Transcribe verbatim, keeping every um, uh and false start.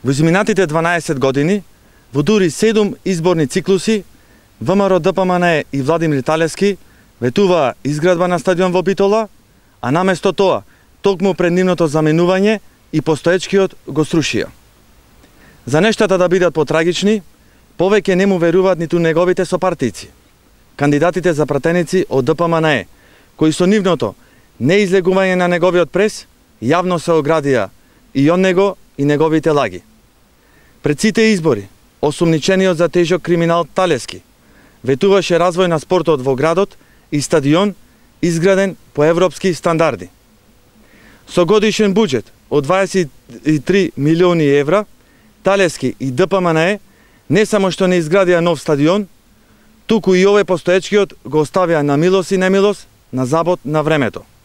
Во изминатите дванаесет години, во дури седум изборни циклуси, ВМРО Д П М Н Е и Владимир Талевски ветуваа изградба на стадион во Битола, а наместо тоа, токму пред нивното заменување и постоечкиот го срушија. За нештата да бидат потрагични, повеќе не му веруваат ниту неговите сопартици. Кандидатите за пратеници од Д П М Н Е, кои со нивното неизлегување на неговиот прес, јавно се оградија и од него и неговите лаги. Пред сите избори, осумничениот за тежок криминал Талевски ветуваше развој на спортот во градот и стадион изграден по европски стандарди. Со годишен буџет од дваесет и три милиони евра, Талевски и Д П М Н Е не само што не изградија нов стадион, туку и овој постоечкиот го оставија на милост и немилост на забот на времето.